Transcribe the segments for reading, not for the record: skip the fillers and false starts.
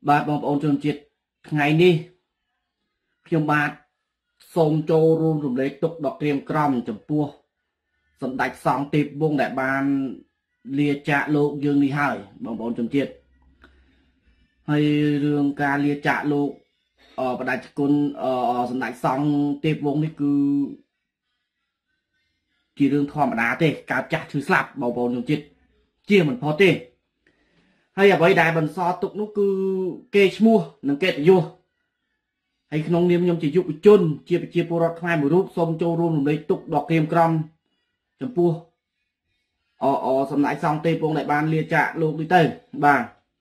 បាទបងប្អូនជនជាតិថ្ងៃនេះខ្ញុំបាទសូមចូលរួមរំលែកទុក្ខដ៏ក្រៀមក្រំចំពោះសម្ដេចសង្ឃទេពវង្សដែលបានលាចាកលោកយើងនេះហើយបងប្អូនជនជាតិហើយរឿងការលាចាកលោកបដិគុណសម្ដេចសង្ឃទេពវង្សនេះគឺជារឿងធម្មតាទេកើតចាស់ឈឺស្លាប់បងប្អូនជនជាតិជាមិនផុតទេហើយអ្វីដែលបន្សល់ទុកនោះគឺគេឈ្មោះនិងកិត្តិយសហើយក្នុងនាមខ្ញុំជាយុវជនជាប្រជាពលរដ្ឋខ្មែរមួយរូបសូមចូលរួមរំលែកទុក្ខដ៏ក្រៀមក្រំចំពោះសម្ដេចសង្ឃទេពវង្សដែលបានលាចាកលោកនេះទៅបាទ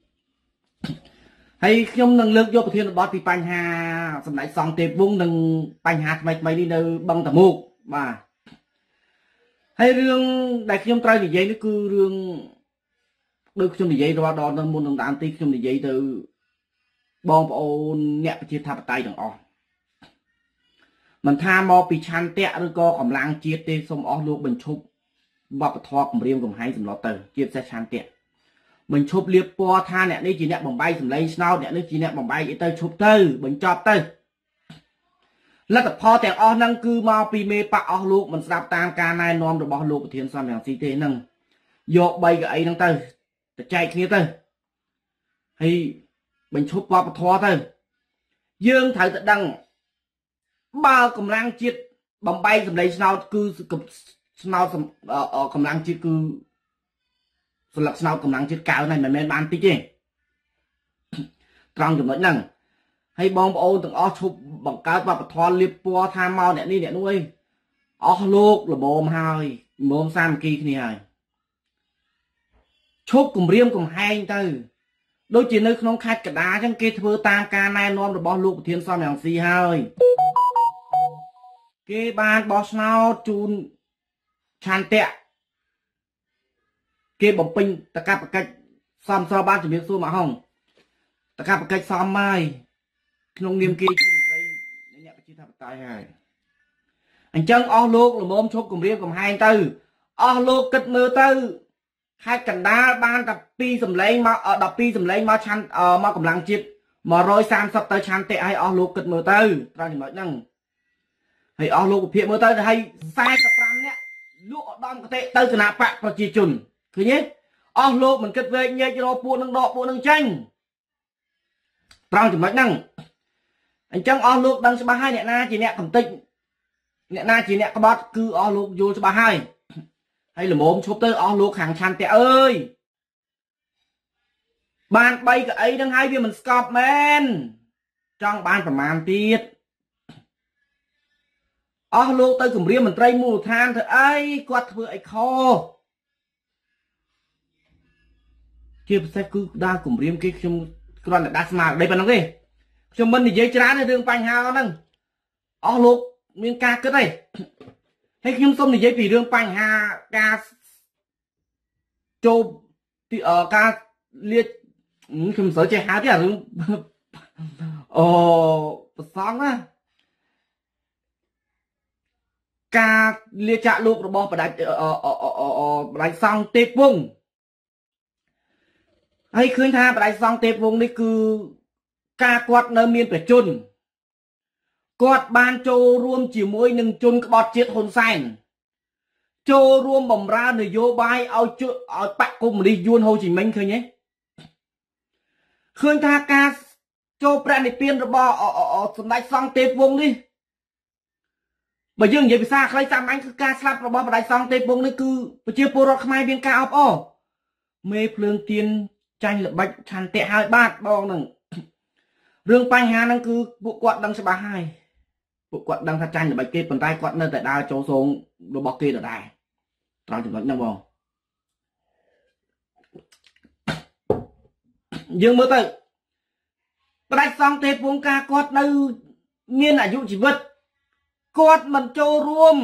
ហើយខ្ញុំនឹងលើកយកប្រធានបទពីបញ្ហាសម្ដេចសង្ឃទេពវង្សនិងបញ្ហាថ្មីនេះនៅបឹងតមោកបាទហើយរឿងដែលខ្ញុំត្រូវនិយាយនេះគឺរឿងដូចខ្ញុំនិយាយរាល់ដល់មុននឹងដើមទីខ្ញុំនិយាយទៅបងប្អូនអ្នកប្រជាធិបតេយ្យទាំងអស់មិនថាមកពីឆន្ទៈឬក៏កម្លាំងជាតិទេសូមអស់លោកបញ្ឈប់វប្បធម៌គម្រាមកំហែងសម្លុតទៅជាពិសេសឆន្ទៈបញ្ឈប់លៀបពណ៌ថាអ្នកនេះជាអ្នកបំបីសម្លេងឆ្នោតអ្នកនេះជាអ្នកបំបីអីទៅឈប់ទៅបញ្ចប់ទៅលទ្ធផលទាំងអស់ហ្នឹងគឺមកពីមេបកអស់លោកមិនស្ដាប់តាមការណែនាំរបស់លោកប្រធានសំរងស៊ីទេហ្នឹងយក3កៅអីហ្នឹងទៅចែកគ្នាទៅហើយបញ្ឈប់វប្បធម៌ទៅយើងត្រូវតែដឹងបើកម្លាំងជាតិបំបីសម្លេងឆ្នោតគឺឆ្នោតកម្លាំងជាតិគឺស្លឹកឆ្នោតកម្លាំងជាតិកើនហើយមិនមែនបានតិចទេត្រង់ចំណុចហ្នឹងហើយបងប្អូនទាំងអស់ឈប់បង្កើតវប្បធម៌លៀបពណ៌ថាមកអ្នកនេះអ្នកនោះអីអស់លោកល្មមហើយល្មមសាមគ្គីគ្នាហើយឈប់គម្រាមកំហែងទៅដូចជានៅក្នុងខេត្តកណ្ដាលអញ្ចឹងគេធ្វើតាមការណែនាំរបស់លោកប្រធានសំរងស៊ីហើយគេបានបោះឆ្នោតជូនឆន្ទៈគេបំពេញតកាបកិច្ចសមស្របបានជំរាបសួរមកហងតកាបកិច្ចសមហើយក្នុងនាមគេជាមន្ត្រីនៃអ្នកប្រជាធិបតេយ្យហើយអញ្ចឹងអស់លោកល្មមឈប់គម្រាមកំហែងទៅអស់លោកគិតមើលទៅខេត្តកណ្ដាលបានតែ2សម្លេងមក12សម្លេងមកឆាន់មកកម្លាំងជាតិ130ទៅឆន្ទៈឲ្យអស់លោកគិតមើលទៅត្រង់ចំណុចហ្នឹងហើយអស់លោកវិភាគមើលទៅហើយ45នាក់លក់ឧត្តមគតិទៅគណៈបកប្រជាជនឃើញទេអស់លោកមិនគិតវែកញែករកពួកនឹងដកពួកនឹងចេញត្រង់ចំណុចហ្នឹងអញ្ចឹងអស់លោកដឹងច្បាស់ហើយអ្នកណាជាអ្នកកំតិចអ្នកណាជាអ្នកក្បត់គឺអស់លោកយល់ច្បាស់ហើយហើយល្មមឈប់ទៅអស់លោកខាងឆន្ទៈអើយបាន3កៅអីហ្នឹងហើយវាមិនស្កប់មែនចង់បានប្រមាណទៀតអស់លោកទៅគម្រាមមន្ត្រីមូលដ្ឋានធ្វើអីគាត់ធ្វើអីខុសជាពិសេសគឺដើរគម្រាមគេខ្ញុំគ្រាន់តែដាស់ស្មារតីប៉ុណ្្នឹងទេខ្ញុំមិននិយាយច្រើនទេរឿងបញ្ហាហ្នឹងអស់លោកមានការគិតទេហើយខ្ញុំសូមនិយាយពីរឿងបញ្ហាការចូលទីការលាខ្ញុំមិនសូវចេះហៅទេអារឿងប្រសងណាការលាចាកលោករបស់បដិសង្ឃទេពវង្សហើយឃើញថាបដិសង្ឃទេពវង្សនេះគឺការគាត់នៅមានប្រជជនគាត់បានចូលរួមជាមួយនឹងជនក្បត់ជាតិហ៊ុនសែនចូលរួមបម្រើនយោបាយឲ្យបកកុម្មុយនីសយួនហូជីមិញឃើញទេឃើញថាការចូលព្រះនិព្វានរបស់សម្ដេចសង្ឃទេពវង្សនេះបើយើងនិយាយភាសាខ្លីសាមញ្ញគឺការស្លាប់របស់បដិសង្ឃទេពវង្សនេះគឺប្រជាពលរដ្ឋខ្មែរមានការអបអរមេភ្លើងទៀនចាញ់ល្បិចឆន្ទៈហើយបាទបងនឹងរឿងបញ្ហាហ្នឹងគឺពួកគាត់ដឹងច្បាស់ហើយពួកគាត់ដឹងថាចាញ់ល្បិចគេប៉ុន្តែគាត់នៅតែដើរចូលសងរបស់គេដដែលត្រង់ចំណុចហ្នឹងបងយើងមើលទៅបដិសង្ឃទេពវង្សការគាត់នៅមានអាយុជីវិតគាត់មិនចូលរួម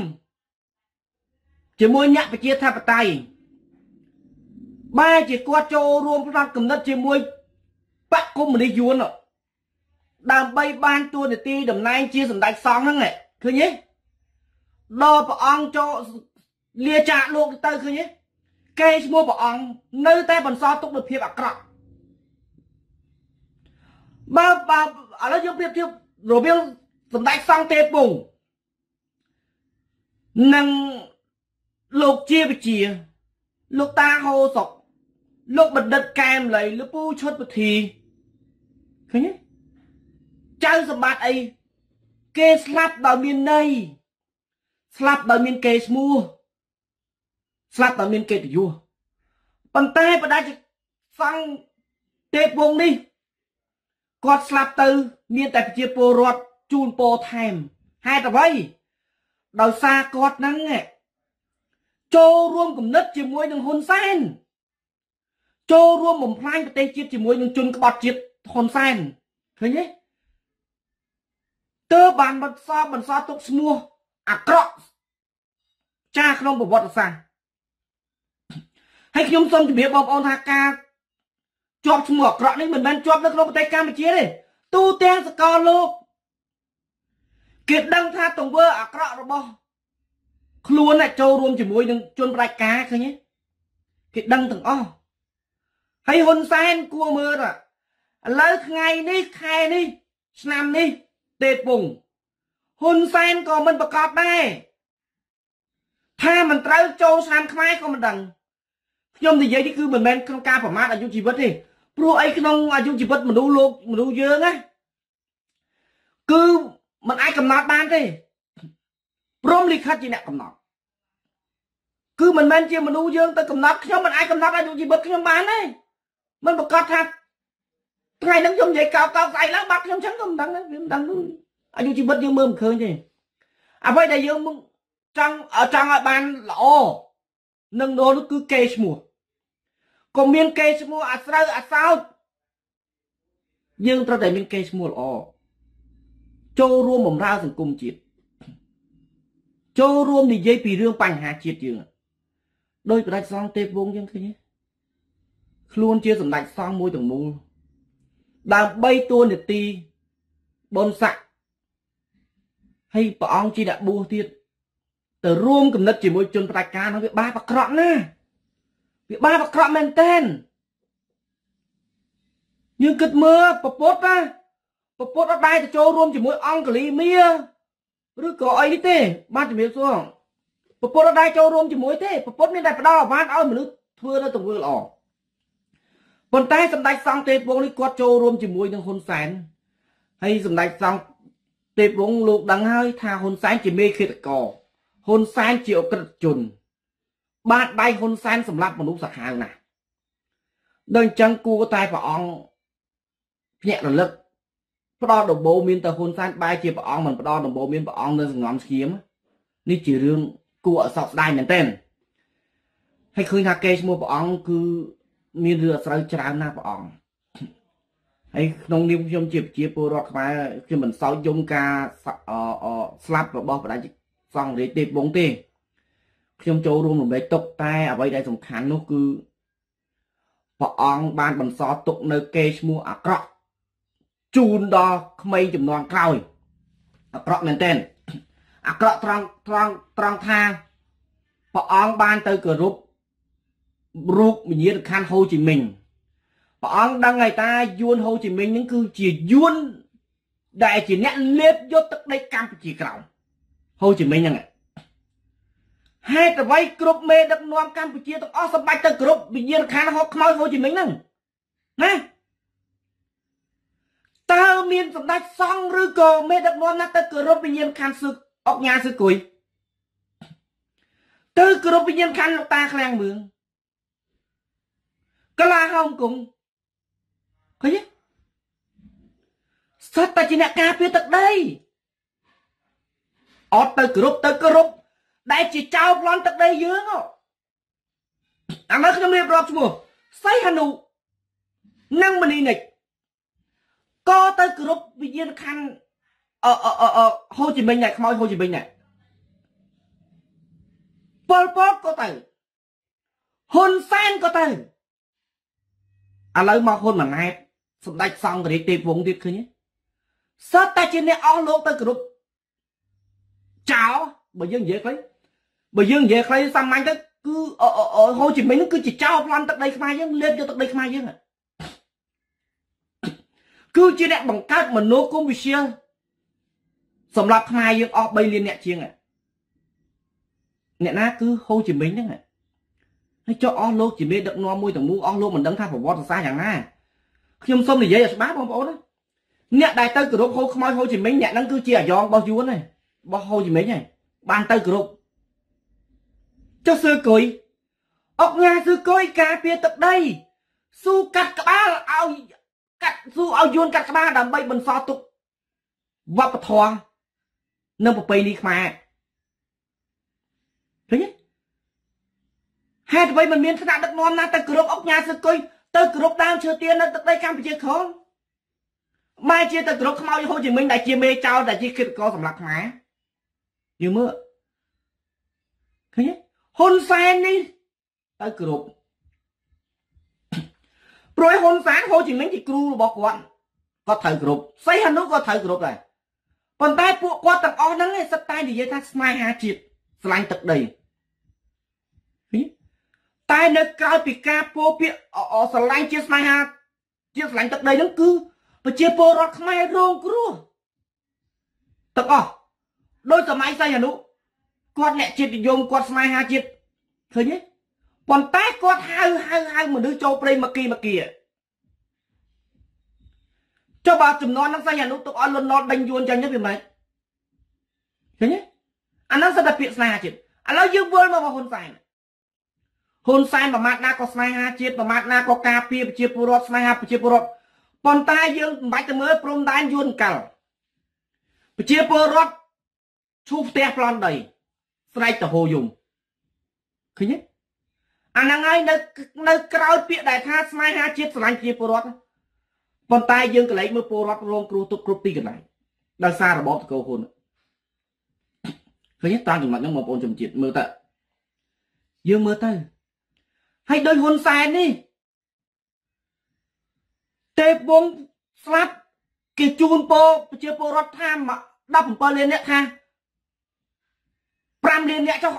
ជាមួយអ្នកប្រជាធិបតេយ្យបែរជាគាត់ចូលរួមផ្នែកគំនិតជាមួយបកកុម្មុយនីសយួនដើម្បីបានតួនាទីតំណែងជាសម្ដេចសង្ឃហ្នឹងឃើញទេដល់ព្រះអង្គចូលលាចាកលោកទៅឃើញទេគេឈ្មោះព្រះអង្គនៅតែបន្សល់ទុកនូវភាពអាក្រក់ អ bà ở đó dương tiếp rồi biết tầm đại xong tê bùng năng lục chia bị chia lục ta hô sọc lục bật đất kem lấy lục pu chốt bật thì thấy nhé chơi sập bát ấy kê slap đào miền này slap đào miền kê mua slap đào miền kê tự vua bàn tay bà đã xong tê bùng đi quạt slap từ miền tại chia po rọt chun po thèm hai tập ấy đào xa quạt nắng nè châuរួមកំណត់ជាមួយនឹងហ៊ុនសែនចូលរួមបំផ្លាញប្រទេសជាតិជាមួយនឹងជនក្បត់ជាតិហ៊ុនសែនឃើញទេទើបបានបន្សល់ទុកឈ្មោះអាក្រក់ចាក្នុងប្រវត្តិសាស្ត្រហើយខ្ញុំសូមជម្រាបបងប្អូនថាការជាប់ឈ្មោះអាក្រក់នេះមិនមែនជាប់នៅក្នុងប្រទេសកម្ពុជាទេទូទាំងសកលលោកគេដឹងថាទង្វើអាក្រក់របស់ខ្លួនតែចូលរួមជាមួយនឹងជនផ្ដាច់ការឃើញទេគេដឹងទាំងអស់ហើយហ៊ុនសែនគួរមើលឥឡូវថ្ងៃនេះខែនេះឆ្នាំនេះទេពងហ៊ុនសែនក៏មិនប្រកាសដែរថាមិនត្រូវចូលឆ្នាំខ្មែរក៏មិនដឹងខ្ញុំនិយាយនេះគឺមិនមែនក្នុងការប្រមាថអាយុជីវិតទេព្រោះអីក្នុងអាយុជីវិតមនុស្សលោកមនុស្សយើងណាគឺមិនអាចកំណត់បានទេព្រមលិខិតជាអ្នកកំណត់គឺមិនមែនជាមនុស្សយើងទៅកំណត់ខ្ញុំមិនអាចកំណត់អាយុជីវិតខ្ញុំបានទេមិនប្រកាសថាថ្ងៃហ្នឹងខ្ញុំនិយាយកោកស្អីឡើងបាត់ខ្ញុំចឹងក៏មិនដឹងដែរវាមិនដឹងអាយុជីវិតយើងមើលមិនឃើញទេអ្វីដែលយើងចង់ឲ្យបានល្អនឹងនោះគឺកេរ្តិ៍ឈ្មោះក៏មានកេរ្តិ៍ឈ្មោះអាស្រូវអាសោតយើងត្រូវតែមានកេរ្តិ៍ឈ្មោះល្អចូលរួមបម្រើសង្គមជាតិចូលរួមនិយាយពីរឿងបញ្ហាជាតិយើងដោយផ្ដាច់សងទេពវងយើងឃើញទេខ្លួនជាសម្ដេចសង្ឃមួយទាំងមូលដើម្បីតួនាទីបុណ្យស័ក្តិហើយព្រះអង្គជាអ្នកបួសទៀតទៅរួមគំនិតជាមួយជនផ្ដាច់ការនោះវាបាបអាក្រក់ណាស់វាបាបអាក្រក់មែនតើយើងគិតមើលប្រពុតណាប្រពុតអត់ដែរទៅចូលរួមជាមួយអង្គលីមៀឬក៏អីទេបានជំរាបសួរប្រពុតអត់ដែរចូលរួមជាមួយទេប្រពុតមានតែផ្ដល់អាវ៉ាន់ឲ្យមនុស្សធ្វើនៅទង្វើល្អប៉ុន្តែសម្ដេចសង្ឃទេពវង្សនេះគាត់ចូលរួមជាមួយនឹងហ៊ុនសែនហើយសម្ដេចសង្ឃទេពវង្សលោកដឹងហើយថាហ៊ុនសែនជាមេឃាតករហ៊ុនសែនជាអក្រិតជនបានដៃហ៊ុនសែនសម្រាប់មនុស្សសាហាវណាស់ដល់អញ្ចឹងគួរតែព្រះអង្គភ្ញាក់រលឹកផ្ដល់ដំបូន្មានទៅហ៊ុនសែនបែរជាព្រះអង្គមិនផ្ដល់ដំបូន្មានព្រះអង្គនៅសង្ងំស្គៀមនេះជារឿងគួរឲ្យសោកស្ដាយមែនទែនហើយឃើញថាកេរ្តិ៍ឈ្មោះព្រះអង្គគឺមានរឿងអស្ចារ្យច្រើនណាស់ព្រះអង្គហើយក្នុងនាមខ្ញុំជាប្រជាពលរដ្ឋខ្មែរខ្ញុំមិនសោកយំការស្លាប់របស់បដិជសង្ឃរាជទេពវង្សទេខ្ញុំចូលរួមរំលែកទុកតែអ្វីដែលសំខាន់នោះគឺព្រះអង្គបានបន្សល់ទុកនៅកេរ្តិ៍ឈ្មោះអាក្រក់ជូនដល់ក្មេងជំនាន់ក្រោយអាក្រក់មែនទែនអាក្រក់ត្រង់ថាព្រះអង្គបានទៅគោរពរូបវិញ្ញាណក្ខន្ធហូជីមិញព្រះអង្គដឹងហើយតាយួនហូជីមិញនឹងគឺជាយួនដែលជាអ្នកលេបយកទឹកដីកម្ពុជាក្រោមហូជីមិញហ្នឹងហេតុអ្វីគ្រប់មេដឹកនាំកម្ពុជាទាំងអស់សម្បត្តិទៅគ្រប់វិញ្ញាណក្ខន្ធហូខ្មៅហូជីមិញហ្នឹងណាតើមានសម្ដេចសង្ឃឬក៏មេដឹកនាំណាទៅគោរពវិញ្ញាណក្ខន្ធសឹកអុកញ៉ាសឹកគួយទៅគោរពវិញ្ញាណក្ខន្ធលោកតាឃ្លាំងមឿងកលាហោមគង់ឃើញទេស្ថិតតែជាអ្នកការពារទឹកដីអត់ទៅគោរពដែលជាចៅប្លន់ទឹកដីយើងអានោះខ្ញុំរៀបរាប់ឈ្មោះសៃហនុនិងមនីនិចក៏ទៅគោរពវិញ្ញាណក្ខន្ធហូជីមិញដែរខ្មោចហូជីមិញដែរប៉ុលពតក៏ទៅហ៊ុនសែនក៏ទៅឥឡូវមកហ៊ុនម៉ាណែតសម្ដេចសង្ឃរាជទេពវង្សទៀតឃើញទេសតតែជាអ្នកអស់លោកទៅគ្រប់ចោលបើយើងនិយាយខ្លីសាមញ្ញទៅគឺហូជីមិញនឹងគឺជាចោលប្លន់ទឹកដីខ្មែរយើងលេបយកទឹកដីខ្មែរយើង cứ chỉ nè bằng cách mà nô công bị xia sầm lạp hai dương ở bay liên nè chiêng à nè na cứ Hồ Chí Minh đấy hay cho ở lô chỉ biết được no môi tầng mu ở lô mình đăng thang phải vót xa chẳng na khi ông xong thì dễ là bát không bố đó nè đại tây cửa đô Hồ Chí Minh nè đang cứ chia giòn bao nhiêu này bao Hồ Chí Minh này bàn tây cửa đô cho sư cười ốc nhà sư cười cà phê tập đây su cắt cả ba ao cắt su ao yuan cắt cả ba đầm bay bần pha tục vấp thò nâng một bay đi mà thấy nhé hai vậy mình miền khả năng ngon na tới cửa ốc nhà sư cười tới cửa đang chưa tiền nó tới đây cam bị chơi khó mai chia tới cửa mau Hồ Chí Minh đại chia mê trao đại chia có sầm lạc má như mưa thấy nhé hôn sen đi tới cửa rồi hôn sáng Hồ Chí Minh thì kêu bỏ quán có thời cửa xây hắn nó có thời cửa này còn tay phụ qua tầng o nắng này sắp tay thì dây ta smile hà triệt slime tật đầy tay nó cao bị ca po bị ở slime chia smile hà chia slime tật đầy nó cứ và chia po rót mai rong cứ tật o đôi tờ máy xây hà nó quạt nhẹ triệt thì dùng quạt smile hà triệt thấy nhé còn tay quạt hai mà đứa châu play mà kìa cho bà chùm nó xây hà nó tụi ăn luôn nó đánh vuông cho nhất việc này thế nhé anh nó sẽ đặc biệt sai chết anh nói dương vơi mà hôn sai mà mát na có sai ha chết mà mát na có cà phê chia purot sai ha chia purot còn tai dương bạch từ mới prom đan vuông cào chia purot chụp tè plan đầy sai từ hồ dùng thế nhé anh đang ngay nơi cao bịa đại tha sai ha chết sai chia purot còn tai dương cái lấy mới purot rong kêu tụt cướp ti cái này đang xa là bỏ câu hôn thứ nhất ta dùng mặt những một ôn chùm chuyện mơ tợ dương mơ tơ hay đôi hôn sai đi tê bông slap cái chun po chia po rót tham mà đập po lên nhẹ tha pram lên nhẹ cho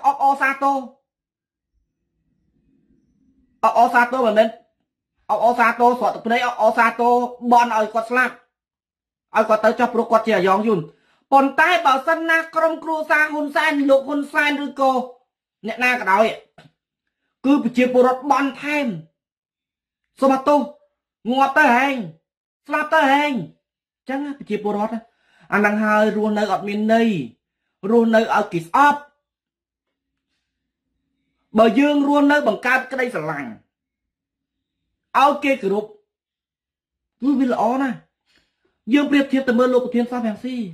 Osato mà bên Osato sọt từ đây Osato bọn ở quạt slap ở quạt tới cho pro quạt chia giòn dùn còn tay bảo sân na trong cua sa hôn san lục hôn san rồi cô nè na cả đôi cứ bị chia bột bòn thêm số mà tu ngọt tới hành slap tới hành chẳng bị chia bột anh đang hơi ruộng nơi ở miền này ruộng nơi ở kỳ ấp bờ dương ruộng nơi bằng cao cái đây là lành ao kia cửa rụp cứ bị lõ nè dương biệt thiệt từ mưa lục của thiên sao phèn si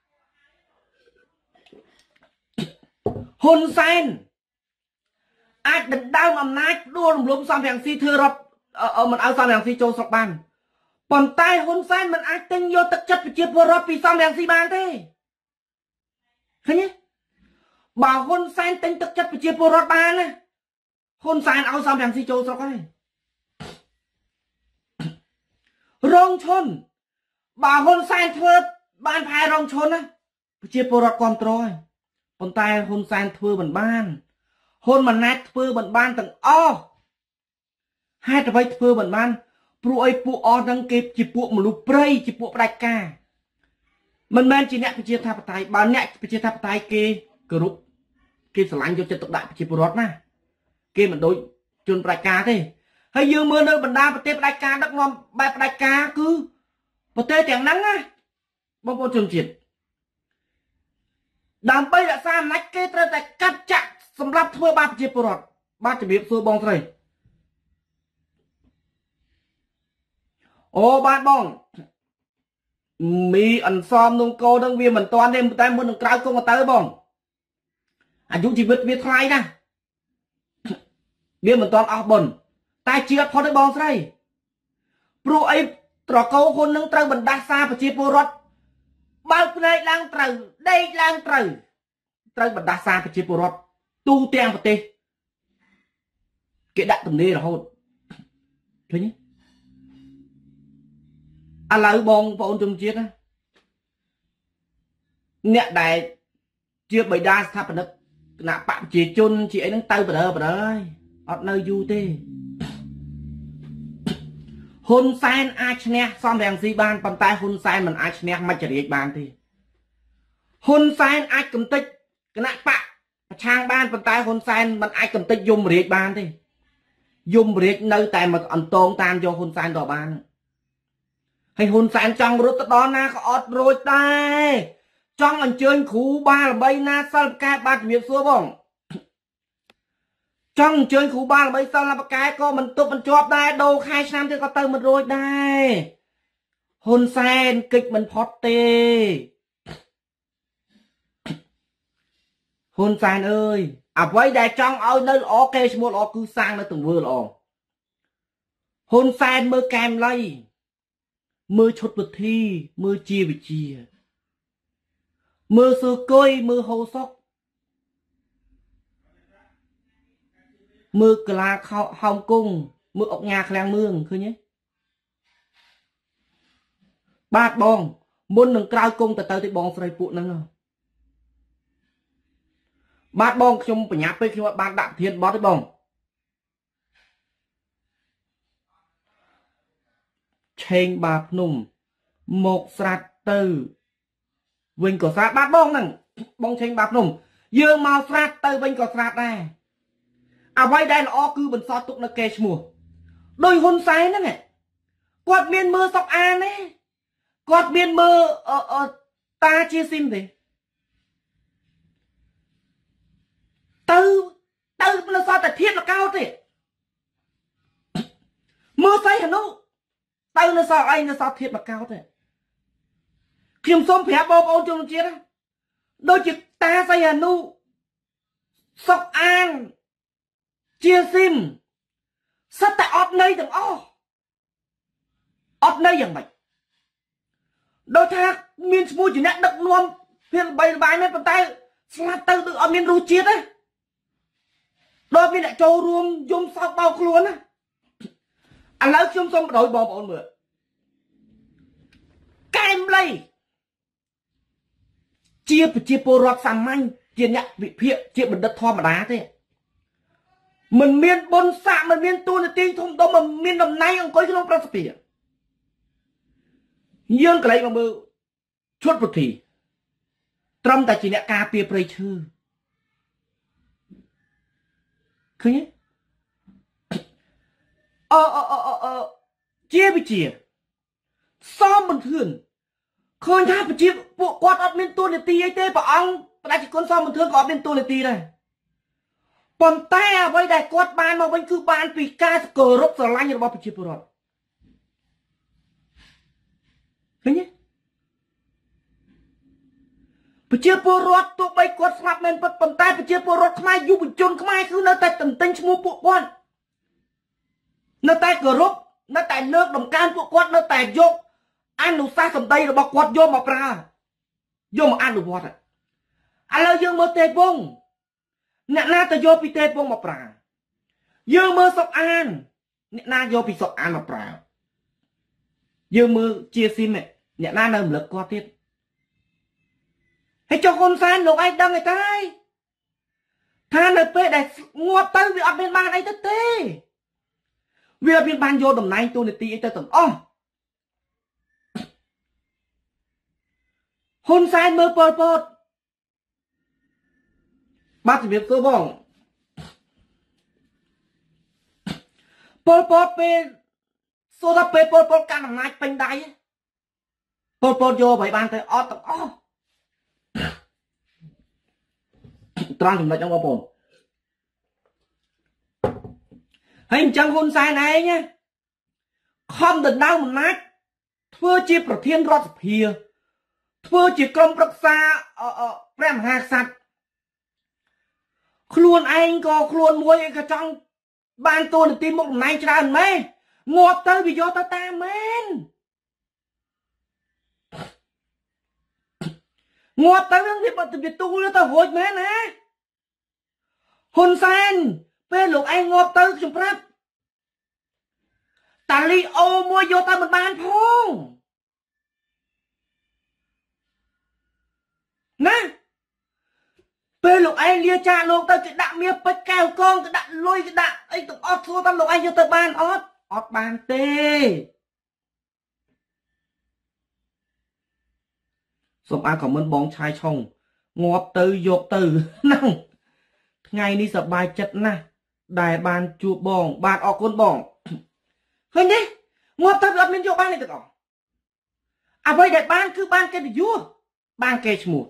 hôn sen ai định đau mà nát đua lùm xong phèn si thưa rập ở mình ao xong phèn si châu sọc bàn còn tay hôn sen mình ai tinh vô thực chất bị chia vừa rập vì xong phèn si bàn thế thấy nhé bảo hôn sen tinh thực chất bị chia vừa rập bàn này hôn sen ao xong phèn si châu sọc này rong chôn bảo hôn sen thưa bàn phai rong chôn á chia vừa rập con trôi còn tay hôn san thưa bằng ban hôn mà nát thưa bằng ban tầng o hai tờ vay thưa bằng ban pro ấy pu o đang kịp chỉ pu một lúc prey chỉ pu đại ca mình men chỉ nhẹ bị chia tháp tay bà nhẹ bị chia tháp tay kia group kia sờ lạnh cho chân tộc đại bị chia bột na kia mình đối chôn đại ca thế hay dương mưa nơi bần đa bờ tê đại ca đất ngon bài đại ca cứ bờ tê tiếng nắng á bông bông trường triển đàm bây đã xa nách kê trơ tại cắt chặt xâm lắp thua ba chiếc bột ba chỉ biết xua bong thầy ô ba bong mi ẩn xóm nông cô đang viên mình toàn thêm tay muốn được trao không có tới bong anh chúng chỉ biết biết thay nè viên mình toàn áo bẩn tay chia thoát được bong thầy pro ấy trò câu hôn nâng trao mình đa xa và chiếc bột bao đây đang trừ đây đang trừ bật đa xa cái chiếc bột tu tiền một tê cái đại tầm này là hôn thấy nhé anh lấy bông và ôn trong chiếc á nè đại chưa bởi đa xa bật nạ bạn chỉ chôn chị ấy đang tay bật ơi ở nơi du tê ហ៊ុនសែនអាចឈ្នះសំរងស៊ីបានប៉ុន្តែហ៊ុនសែនមិនអាចឈ្នះមច្ចរាជបានទេហ៊ុនសែនអាចកំទេចគណៈបកប្រឆាំងបានប៉ុន្តែហ៊ុនសែនមិនអាចកំទេចយមរាជបានទេយមរាជនៅតែមកអន្តងតាមយកហ៊ុនសែនដល់បានហើយហ៊ុនសែនចង់រត់ទៅដល់ណាក៏អត់រួចដែរចង់អញ្ជើញគ្រូបាល្បីណាសិល្បកែបាទជំរាបសួរបងចង់អញ្ជើញគ្រូបាល្បីសិល្បកែក៏មិនទប់មិនជាប់ដែរដូរខែឆ្នាំទៀតក៏ទៅមិនរួចដែរហ៊ុនសែនកិច្ចមិនផុតទេហ៊ុនសែនអើយអ្វីដែលចង់ឲ្យនៅល្អគេឈ្មោះល្អគឺសាងនៅទង្វើល្អហ៊ុនសែនមើលកែមលៃមើលឈុតវិធីមើលជាវិជាមើលសឺគុយមើលហូសុកមើលកលាហោមគង់មើលអុកញ៉ាឃ្លាំងមឿងឃើញទេបាទបងមុននឹងក្រោយគង់ទៅបងស្រីពួកហ្នឹងបាទបងខ្ញុំបញ្ញាប់ពេកខ្ញុំអត់បានដាក់ធានបត់ទេបងឆេងបាភ្នំមកស្រាត់ទៅវិញក៏ស្រាត់បាទបងហ្នឹងបងឆេងបាភ្នំយើងមកស្រាត់ទៅវិញក៏ស្រាត់ដែរអ្វីដែលល្អគឺបន្សល់ទុកនៅកេរឈ្មោះដោយហ៊ុនសែនហ្នឹងគាត់មានមើលសុកអានទេគាត់មានមើលតាជាស៊ីមទេទៅនៅសតតែធាតលកោទេមើលសៃហនុទៅនៅសអីនៅសធាតលកោទេខ្ញុំសូមប្រាប់បងប្អូនជនជាតិដូចជាតាសៃហនុសុកអានជាស៊ីមសិតតែអត់ន័យទាំងអស់អត់ន័យយ៉ាងម៉េចដូចថាមានឈ្មោះជាអ្នកដឹកនាំភាគល្បីល្បាញមែនប៉ុន្តែស្លាប់ទៅដូចអត់មានរសជាតិទេដល់មានអ្នកចូលរួមយំសោកបោកខ្លួនណាឥឡូវខ្ញុំសូមបដ ாய் បងប្អូនមើលកែមលៃជាប្រជាពលរដ្ឋសាមញ្ញជាអ្នកវិភាគជាបណ្ឌិតធម្មតាទេមិនមានបុណ្យស័ក្តិមិនមានតួនាទីធំដុំមិនមានតំណែងអង្គុយក្នុងប្រសិទ្ធភាពយើងកន្លែងមកមើលឈុតពុធីត្រឹមតែជាអ្នកការពារព្រៃឈើឃើញជាវិជាសមបន្ទឿនឃើញថាប្រជាពួកគាត់អត់មានតួនាទីអីទេព្រះអង្គបដិជនសមបន្ទឿនក៏អត់មានតួនាទីដែរប៉ុន្តែអ្វីដែលគាត់បានមកវិញគឺបានពីការគោរពស្រឡាញ់របស់ប្រជាពលរដ្ឋឃើញទេប្រជាពលរដ្ឋទោះបីគាត់ស្លាប់មែនពិតប៉ុន្តែប្រជាពលរដ្ឋខ្មែរយុវជនខ្មែរគឺនៅតែទន្ទិញឈ្មោះពួកគាត់នៅតែគោរពនៅតែលើកតម្កើងពួកគាត់នៅតែយកអនុសាសន៍សម្ដីរបស់គាត់យកមកប្រើយកមកអនុវត្តឥឡូវយើងមើលទេពងអ្នកណាទៅយកពីទេពងមកប្រើយើងមើលសុកអានអ្នកណាយកពីសុកអានមកប្រើយើងមើលជាស៊ីមអ្នកណានៅរំលឹកគាត់ទៀតហើយចុះហ៊ុនសែនលោកឯងដឹងឯតាថានៅពេលដែលងាប់ទៅវាអត់មានបានអីទៅទេវាអត់មានបានយកតំណែងតួនាទីអីទៅទាំងអស់ហ៊ុនសែនមើលប៉ុលពតបាទជំរាបសួរបងប៉ុលពតពេលសួរថាពេលប៉ុលពតកាន់អំណាចពេញដៃប៉ុលពតយកអ្វីបានទៅអត់ទាំងអស់ត្រង់ចំណុចហ្នឹងបងប្អូនហើយអញ្ចឹងហ៊ុនសែនឯងខំដណ្ដើមអំណាចធ្វើជាប្រធានរដ្ឋសភាធ្វើជាក្រុមប្រឹក្សាព្រះមហាក្សត្រខ្លួនឯងក៏ខ្លួនមួយឯងក៏ចង់បានតួនាទីមុខតំណែងច្រើនម៉េចងាប់ទៅវាយកទៅតាមមែនងាប់ទៅវាទូលទៅរួចមែនណាហ៊ុនសែនពេលលោកឯងងាប់ទៅខ្ញុំប្រាប់តាលីអូមួយយកទៅមិនបានផងណាពេលលោកឯងលាចាកលោកទៅគេដាក់មាសពេជ្រកែវកងគេដាក់លុយគេដាក់អីទាំងអស់ធ្វើតាមលោកឯងយកទៅបានអត់បានទេសូមអានខមមិនបងឆាយឆុងងាប់ទៅយកទៅហ្នឹងថ្ងៃនេះសប្បាយចិត្តណាស់ដែលបានជួបបងបាទអរគុណបងឃើញទេងាប់ទៅអត់មានយកបានទេទាំងអស់អ្វីដែលបានគឺបានកិត្តិយសបានគេឈ្មោះ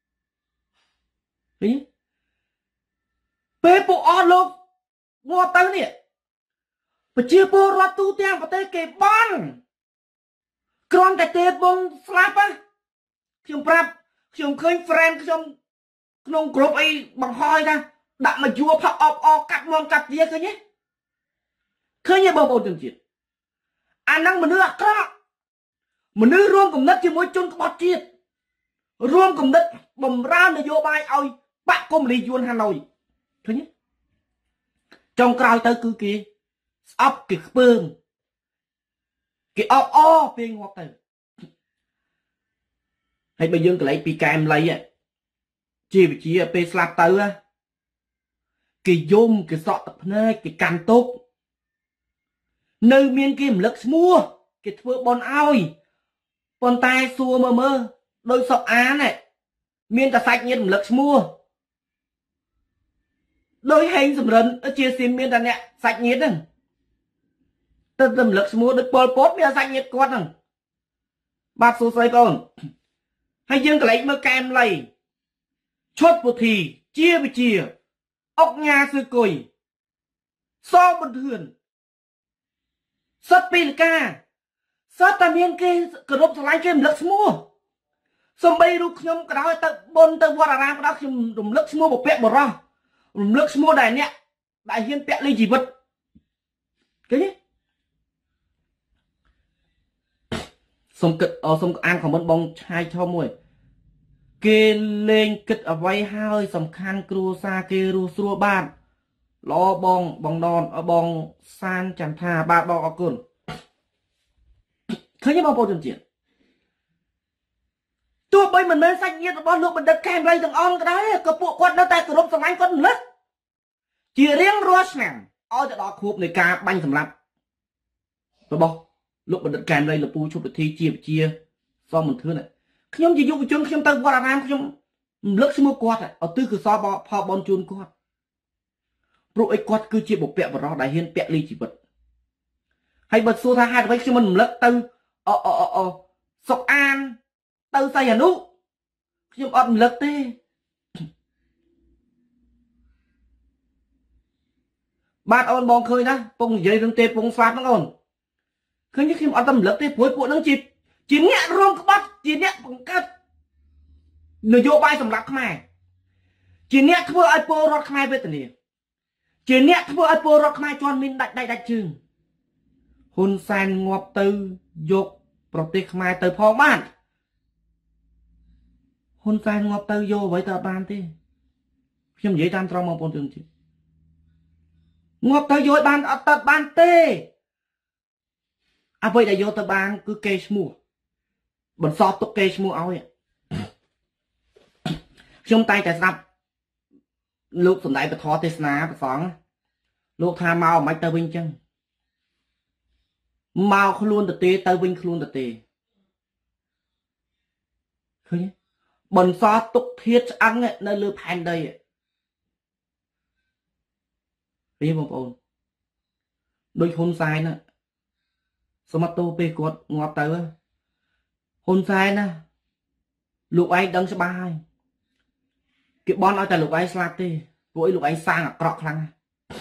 ឃើញពេលពួកអស់លោកងាប់ទៅនេះប្រជាពលរដ្ឋទូទាំងប្រទេសគេបានគ្រាន់តែទេបងស្លាប់ណាខ្ញុំប្រាប់ខ្ញុំឃើញ friend ខ្ញុំក្នុងក្រុមអីបង្ហើយណាដាក់មកយួរផឹកអបអកាត់មន់កាត់វាឃើញទេឃើញទេបងប្អូនជនជាតិអាហ្នឹងមនុស្សអាក្រក់មនុស្សរួមគំនិតជាមួយជនក្បត់ជាតិរួមគំនិតបំរើននយោបាយឲ្យបាក់កុំលីយួនហាណូយឃើញទេចុងក្រោយទៅគឺគេស្អប់គេខ្ពើមគេអបអពេលងាប់ទៅហើយបើយើងកន្លែងពីកែមលៃជាវិជាពេលស្លាប់ទៅគេយំគេសក់ទឹកភ្នែកគេកាន់ទុកនៅមានគេរំលឹកឈ្មោះគេធ្វើបន់ឲ្យប៉ុន្តែសួរមើលដោយសុកអានមានតែសាច់ញាតិរំលឹកឈ្មោះដោយហេងសំរិនជាសៀមមានតែអ្នកសាច់ញាតិហ្នឹងទៅរំលឹកឈ្មោះដូចពលពតមានសាច់ញាតិគាត់ហ្នឹងបាទសួស្ដីបងហើយយើងកន្លែងមើលកែមលៃឈុតពុធីជាវិជាអុកញ៉ាសឺគុយសបន្ទឿនសិតពីលកាសិតតែមានគេគោរពស្រឡាញ់គេរំលឹកឈ្មោះសំបីរូបខ្ញុំក៏ដោយទៅបុណ្យទៅវត្តអារាមក៏ដោយខ្ញុំរំលឹកឈ្មោះពពកបរោះរំលឹកឈ្មោះដែលអ្នកដែលហ៊ានពាក់លីជីវិតឃើញទេសុំគិតសុំអានខមមិនបងឆាយធំមួយគេលេងគិតអ្វីហើយសំខាន់គ្រួសារគេរស់ស្រួលបាទល្អបងដនបងសានចន្ទថាបាទបងអរគុណឃើញទេបងប្អូនជនជាតិទោះបីមិនមែនសាច់ញាតិរបស់លោកបណ្ឌិតកែមរៃទាំងអស់ក៏ដោយក៏ពួកគាត់នៅតែគោរពស្រឡាញ់គាត់រំលឹកជារៀងរាល់ឆ្នាំឲ្យទៅដល់ខួបនៃការបាញ់សម្លាប់របស់លោកបណ្ឌិតកែមរៃលពូឈុតពិធីជាវិជាសមមិនធឿនខ្ញុំជាយុវជនខ្ញុំទៅវត្តអារាមខ្ញុំរំលឹកឈ្មោះគាត់ឲ្យទិសកសលផលបនជូនគាត់ព្រោះអីគាត់គឺជាបុព្វបុរសដែលហ៊ានពាក់លីជីវិតហើយបើសួរថាហេតុអ្វីខ្ញុំមិនរំលឹកទៅសុកអានទៅសៃអនុខ្ញុំអត់រំលឹកទេបាទអូនបងឃើញណាពងនិយាយរឿងទេពងស្លាប់ហ្នឹងអូនឃើញខ្ញុំអត់ទៅរំលឹកទេព្រោះពួកហ្នឹងជាអ្នករួមក្បត់ជាអ្នកបង្កើតនយោបាយសម្រាប់ខ្មែរជាអ្នកធ្វើឲ្យពលរដ្ឋខ្មែរវេទនាជាអ្នកធ្វើឲ្យពលរដ្ឋខ្មែរជន់មានដាច់ជើងហ៊ុនសែនងាប់ទៅយកប្រទេសខ្មែរទៅផងបានហ៊ុនសែនងាប់ទៅយកអ្វីទៅអត់បានទេខ្ញុំនិយាយតាមត្រង់បងប្អូនជនជាតិងាប់ទៅយកបានអត់ទៅបានទេអ្វីដែលយកទៅបានគឺគេឈ្មោះបន្សល់ទុកគេឈ្មោះឲ្យខ្ញុំតែងតែស្ដាប់លោកសំដែងពធទេសនាប្រសងលោកថាមកមិនទៅវិញចឹងមកខ្លួនទៅវិញខ្លួនទៅឃើញបន្សល់ទុកធាតុឆ្អឹងនៅលើផែនដីនេះបងប្អូនដូចហ៊ុនសែនណាសមត្ថទូពេលគាត់ងាប់ទៅហ៊ុនសែនណាលោកឯងដឹងច្បាស់ហើយគេបន់ឲ្យតែលោកឯងស្លាប់ទេព្រោះអីលោកឯងសាងអាក្រក់ខ្លាំងណាស់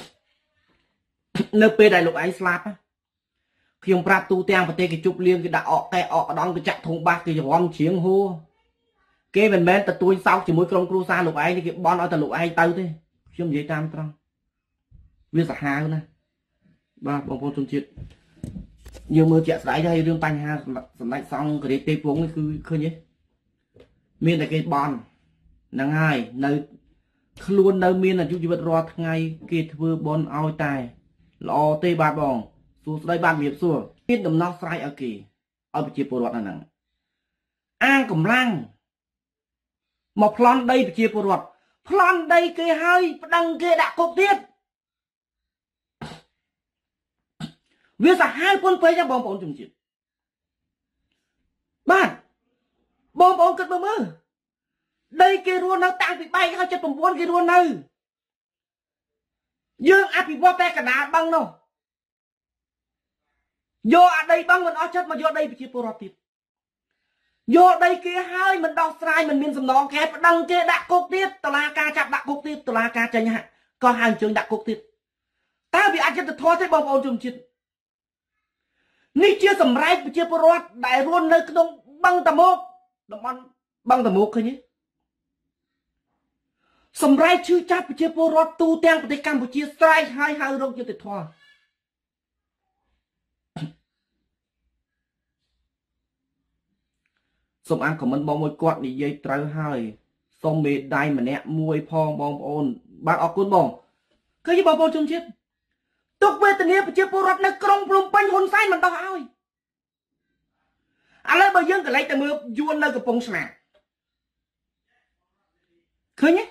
នៅពេលដែលលោកឯងស្លាប់ខ្ញុំប្រាប់ទូទាំងប្រទេសគេជប់លៀងគេដាក់អកតែអកដងគេចាក់ធុងបាសគេរំជ្រៀងហួរគេមិនមែនទៅទួញសោកជាមួយក្រុមគ្រួសារលោកឯងគេបន់ឲ្យតែលោកឯងទៅទេខ្ញុំនិយាយតាមត្រង់វាសាហាវណាស់បាទបងប្អូនជនជាតិយើងមើលជាក់ស្ដែងហើយរឿងបញ្ហាសម្ដេចសង្ឃរាជទេពវង្សនេះគឺឃើញទេមានតែគេបន់ហ្នឹងហើយនៅខ្លួននៅមានអាយុជីវិតរាល់ថ្ងៃគេធ្វើបន់ឲ្យតែល្អទេបាទបងសួស្ដីបាទជំរាបសួរមានដំណោះស្រាយឲ្យគេឲ្យប្រជាពលរដ្ឋហ្នឹងអាងកម្លាំងមកប្លន់ដីប្រជាពលរដ្ឋប្លន់ដីគេឲ្យប្តឹងគេដាក់គុកទៀតវាសាហាវពន់ពេកបងប្អូនជំនឿបាទបងប្អូនគិតមើលដីគេរស់នៅតាំងពីបែកហើយ79គេរស់នៅយើងអភិវឌ្ឍតែកណ្ដាលបឹងនោះយកអាដីបឹងមិនអស់ចិត្តមកយកដីប្រជាពលរដ្ឋទៀតយកដីគេហើយមិនដោះស្រាយមិនមានសំណងខែប្តឹងគេដាក់គុកទៀតតុលាការចាប់ដាក់គុកទៀតតុលាការចេញក៏ហៅអញ្ជើញដាក់គុកទៀតតើវាអយុត្តិធម៌ទេបងប្អូនជនជាតិនេះជាសម្រែកប្រជាពលរដ្ឋដែលរស់នៅក្នុងបឹងតាមុកតំបន់បឹងតាមុកឃើញទេសម្រែកឈឺចាប់ប្រជាពលរដ្ឋទូទាំងប្រទេសកម្ពុជាស្រែកហើយហៅរកយុត្តិធម៌សូមអានខមមិនបងមួយគាត់និយាយត្រូវហើយសូមមេដៃម្នាក់មួយផងបងប្អូនបាទអរគុណបងឃើញបងប្អូនជនជាតិទុកវេទនាប្រជាពលរដ្ឋនៅក្រុងភ្នំពេញហ៊ុនសែនមិនដោះឲ្យឥឡូវបើយើងកន្លែងទៅមើលយួននៅកំពង់ស្នាឃើញទេ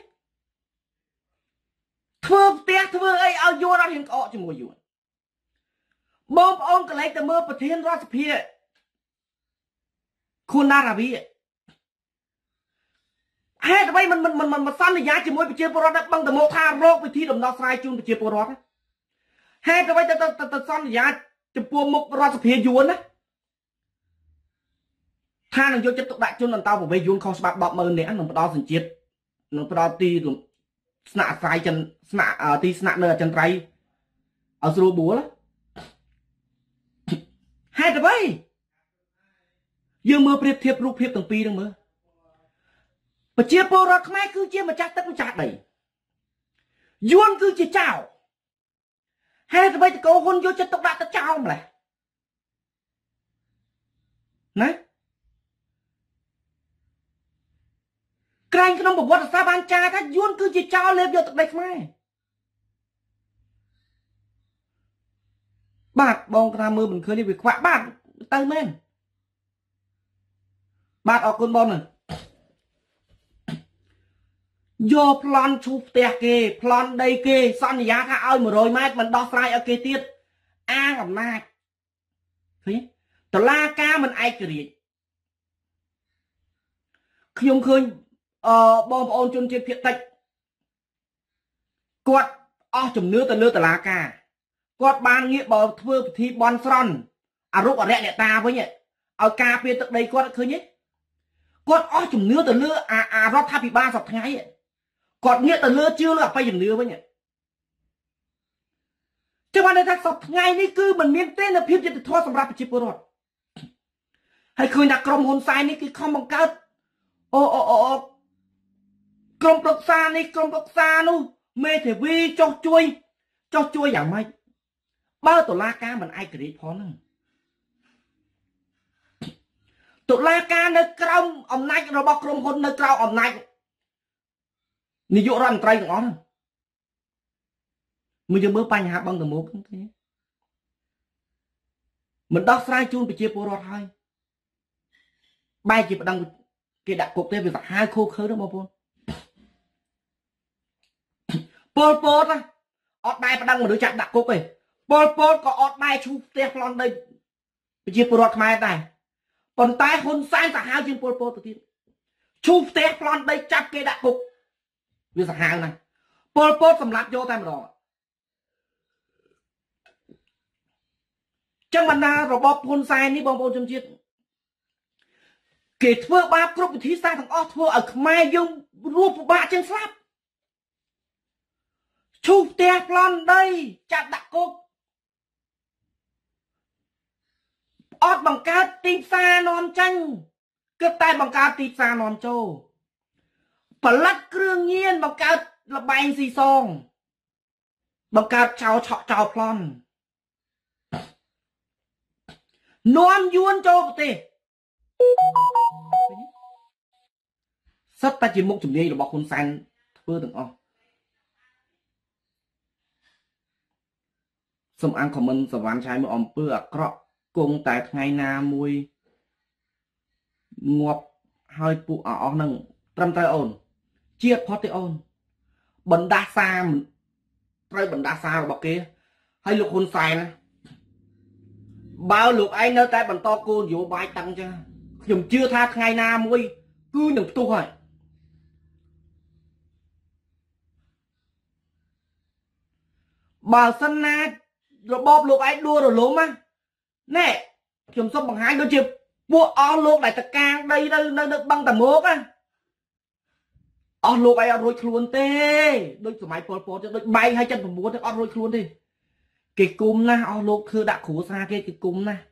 ធ្វើផ្ទះធ្វើអីឲ្យយួនអត់ហ៊ានក្អកជាមួយយួនបងប្អូនកន្លែងទៅមើលប្រធានរដ្ឋសភាខួនណារ៉ាវីហេតុអ្វីមិនសន្យាជាមួយប្រជាពលរដ្ឋបឹងតមោថារកវិធីដំណោះស្រាយជូនប្រជាពលរដ្ឋហេតុអ្វីទៅសន្យាចំពោះមុខរដ្ឋសភាយួនណាថានឹងយកចិត្តទុកដាក់ជនអន្តោប្រវេសន៍យួនខុសច្បាប់ 100000 នាក់នឹងផ្ដល់សញ្ជាតិនឹងផ្ដល់ទីស្នាក់អាស្រ័យចិនស្នាក់ទីស្នាក់នៅអចិន្ត្រៃយ៍ឲ្យស្រួលបួលហេតុអ្វីយើងមើលប្រៀបធៀបរូបភាពទាំងពីរហ្នឹងមើលប្រជាពលរដ្ឋខ្មែរគឺជាម្ចាស់ទឹកម្ចាស់ដីយួនគឺជាចៅហេតុអ្វីតកោហ៊ុនយកចិត្តទុកដាក់ទៅចោលម្លេះណាក្រែងក្នុងប្រវត្តិសាស្ត្របានចារថាយួនគឺជាចៅលេបយកទឹកដីខ្មែរបាទបងថាមើលមិនឃើញវាខ្វាក់បាទទៅមែនបាទអរគុណបងណាយកប្លន់ឈូសផ្ទះគេប្លន់ដីគេសន្យាថាឲ្យ100ម៉ែត្រមិនដោះស្រាយឲ្យគេទៀតអាងអំណាចឃើញតឡាការមិនឯករាជ្យខ្ញុំឃើញបងប្អូនជនជាតិភាគតិចគាត់អស់ជំនឿទៅលើតឡាការគាត់បានងាកបើធ្វើពិធីបន់ស្រន់អរុបអរិយអ្នកតាវិញឲ្យការពារទឹកដីគាត់ឃើញទេគាត់អស់ជំនឿទៅលើអារដ្ឋាភិបាលសប្តាហ៍ថ្ងៃគាត់ងាកទៅលើជឿលើអបិយជំនឿវិញចឹងបានថាសប្តាហ៍ថ្ងៃនេះគឺមិនមានទេនូវភាពយុត្តិធម៌សម្រាប់ប្រជាពលរដ្ឋហើយឃើញថាក្រុមហ៊ុនសែននេះគឺខំបង្កើតក្រុមប្រឹក្សានេះក្រុមប្រឹក្សានោះមេធាវីចោះជួយយ៉ាងម៉េចបើតុលាការមិនឯករាជ្យផងហ្នឹងតុលាការនៅក្រោមអំណាចរបស់ក្រុមហ៊ុននៅក្រៅអំណាចនាយករដ្ឋមន្ត្រីទាំងអស់ហ្នឹងមើលយើងមើលបញ្ហាបឹងតមោកហ្នឹងឃើញមិនដោះស្រាយជូនប្រជាពលរដ្ឋហើយបែរជាប្តឹងគេដាក់គុកទេវាសាហាវខូខើទៅបងប្អូនពលពតអត់ដែរប្តឹងមនុស្សចាក់ដាក់គុកទេពលពតក៏អត់ដែរឈូសផ្ទះប្លន់ដីប្រជាពលរដ្ឋខ្មែរដែរប៉ុន្តែហ៊ុនសែនសាហាវជាងពលពតទៅទៀតឈូសផ្ទះប្លន់ដីចាប់គេដាក់គុកវាសាហាវណាស់ពលពតសម្លាប់យកតែម្ដងចឹងបណ្ដារបបហ៊ុនសែននេះបងប្អូនជនជាតិគេធ្វើបាបគ្រប់វិធីសាស្ត្រទាំងអស់ធ្វើឲ្យខ្មែរយើងរស់ពិបាកជាងស្លាប់ឈូសផ្ទះប្លន់ដីចាប់ដាក់គុកអត់បង្កើតទីផ្សារនាំចេញគឺតែបង្កើតទីផ្សារនាំចូលផលិតគ្រឿងញៀនបង្កើតលបែងស៊ីសងបង្កើតចោលឆក់ចោលប្លន់នាំយួនចូលប្រទេសសិតតែជាមុខជំនាញរបស់ហ៊ុនសែនធ្វើទាំងអស់សូមអានខមមិនសវណ្ណឆាយមកអំពើអាក្រក់គង់តែថ្ងៃណាមួយងាប់ហើយពួកអស់ហ្នឹងត្រឹមត្រូវអូនជាតិផុតទេអូនបណ្ដាសាត្រូវបណ្ដាសារបស់គេហើយលោកហ៊ុនសែនបើលោកឯងនៅតែបន្តគោលនយោបាយតឹងចឹងខ្ញុំជឿថាថ្ងៃណាមួយ cứ đừng tu hỏi bà sân na rồi bóp lục ai đua rồi lốm á nè chùm xong bằng hai đôi chịp buộc o lục lại tất cả đây đây được băng tầm mốt á o lục ai rồi luôn tê đôi tụi mày phô cho đôi bay hai chân tụi múa thì o rồi luôn đi cái cung na o lục cứ đã khổ xa cái cung na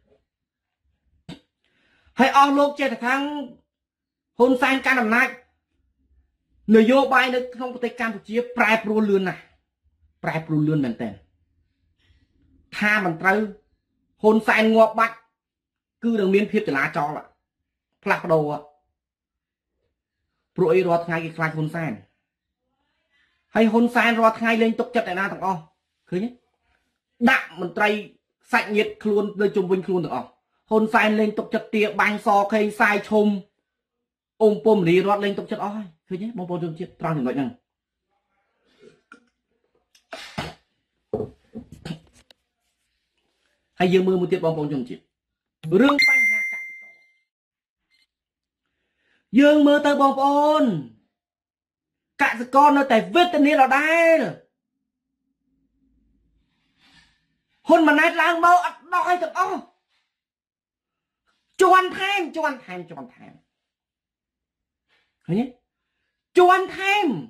hay o lục chơi thằng hôn sang can làm lại người vô bay nó không có tay Campuchia prai pro lươn này prai pro lươn mền tèn tha mình trâu hôn sang ngọt bạch cứ đừng miên phiếp cho lá cho lại plak đồ ạ pro ấy rót ngay cái khai hôn sang hay hôn sang rót ngay lên tục chất đại na thằng o cứ nhé đặng mình trai sạch nhiệt luôn nơi chung vinh luôn được không hôn sang lên tục chất tiệm bánh so khay sai chôm ôm pôm đi rót lên tục chất oi cứ nhé bông bông chết trao những loại năng hay dương mưa một tiết bông bông chung chết rương bánh hạ cả dương mưa tới bông bông cả sự con nó tại vết tên là đai rồi hôn mà nát lang bao đói thật ô cho anh thêm thấy nhé cho anh thêm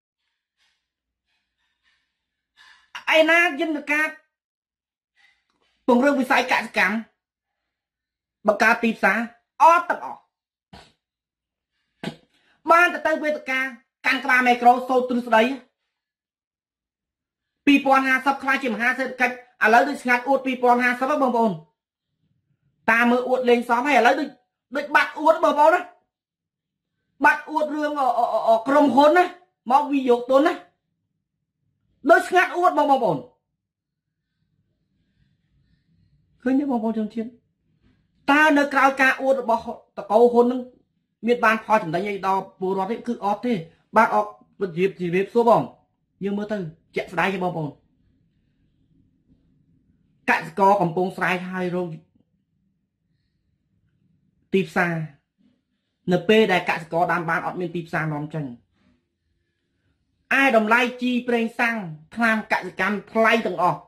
ai na dân được ca cùng rương với sai cả cảm bậc ca tịp xa ó tập ó ban tới về tất cả căn cả micro số từ đấy people ha sắp khai chìm ha sẽ cách à lấy được ngạt uất people ha sắp bông bồn ta mới uất lên xóm hay lấy được bắt uất bông bồn đó bắt uất rương ở krom khốn á mong vi dụ tôn á đôi ngạt uất bông bồn khơi nhớ bông bồn trong chiến ta nơi cao ca uất bỏ ta câu hôn nâng miệt ban phò chúng ta nhảy đo bù rót ấy cứ ót thế bác ót bật dịp chỉ biết số bóng nhưng mơ tư chạy đáy cho bông bồn cạnh có còn bông xoay hai rồi tịp xa np đại cạnh có đàn bán ọt miền tịp xa nóm chân ai đồng lai chi preng sang tham cạnh cam play từng ọt